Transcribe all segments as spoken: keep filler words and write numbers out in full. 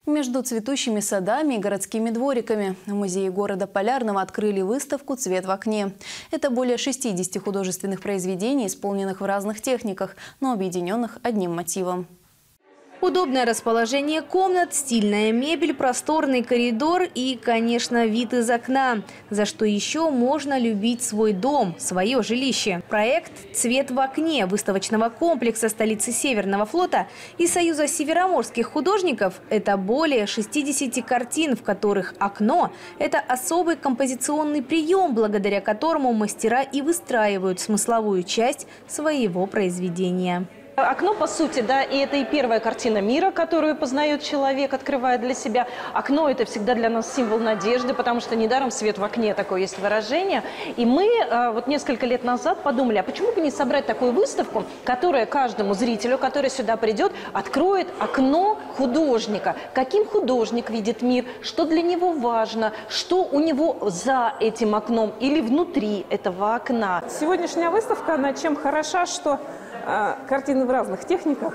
Между цветущими садами и городскими двориками в музее города Полярного открыли выставку «Цвет в окне». Это более шестидесяти художественных произведений, исполненных в разных техниках, но объединенных одним мотивом. Удобное расположение комнат, стильная мебель, просторный коридор и, конечно, вид из окна. За что еще можно любить свой дом, свое жилище. Проект «Цвет в окне» выставочного комплекса столицы Северного флота и Союза североморских художников – это более шестидесяти картин, в которых окно – это особый композиционный прием, благодаря которому мастера и выстраивают смысловую часть своего произведения. Окно, по сути, да, и это и первая картина мира, которую познает человек, открывая для себя. Окно – это всегда для нас символ надежды, потому что недаром свет в окне, такое есть выражение. И мы вот несколько лет назад подумали, а почему бы не собрать такую выставку, которая каждому зрителю, который сюда придет, откроет окно художника. Каким художник видит мир, что для него важно, что у него за этим окном или внутри этого окна. Сегодняшняя выставка, она чем хороша, что картины в разных техниках,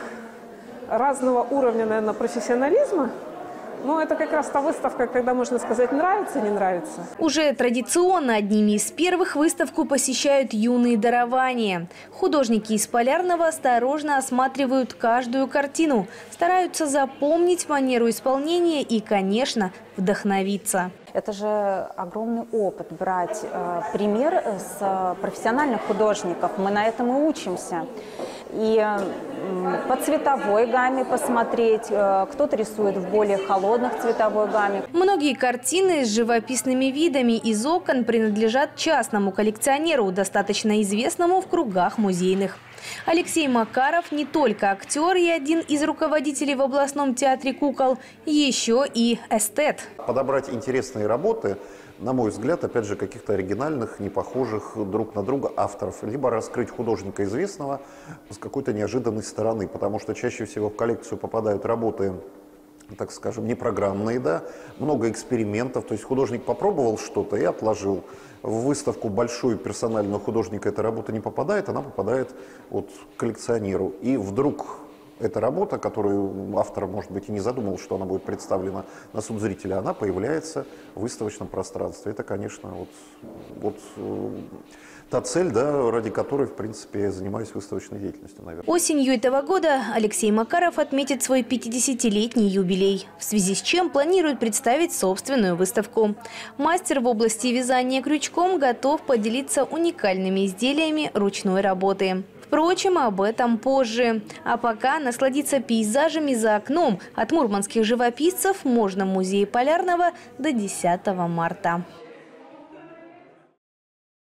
разного уровня, наверное, профессионализма. Но это как раз та выставка, когда можно сказать, нравится, не нравится. Уже традиционно одними из первых выставку посещают юные дарования. Художники из Полярного осторожно осматривают каждую картину, стараются запомнить манеру исполнения и, конечно, вдохновиться. Это же огромный опыт брать э, пример с профессиональных художников. Мы на этом и учимся. И э, по цветовой гамме посмотреть, э, кто-то рисует в более холодных цветовой гамме. Многие картины с живописными видами из окон принадлежат частному коллекционеру, достаточно известному в кругах музейных. Алексей Макаров не только актер и один из руководителей в областном театре кукол, еще и эстет. Подобрать интересные работы, на мой взгляд, опять же, каких-то оригинальных, не похожих друг на друга авторов, либо раскрыть художника известного с какой-то неожиданной стороны, потому что чаще всего в коллекцию попадают работы, так скажем, непрограммные, да, много экспериментов, то есть художник попробовал что-то и отложил. В выставку большую персонального художника эта работа не попадает, она попадает вот к коллекционеру. И вдруг эта работа, которую автор, может быть, и не задумал, что она будет представлена на суд зрителя, она появляется в выставочном пространстве. Это, конечно, вот, вот та цель, да, ради которой, в принципе, я занимаюсь выставочной деятельностью, наверное. Осенью этого года Алексей Макаров отметит свой пятидесятилетний юбилей, в связи с чем планирует представить собственную выставку. Мастер в области вязания крючком готов поделиться уникальными изделиями ручной работы. Впрочем, об этом позже. А пока насладиться пейзажами за окном от мурманских живописцев можно в музее Полярного до десятого марта.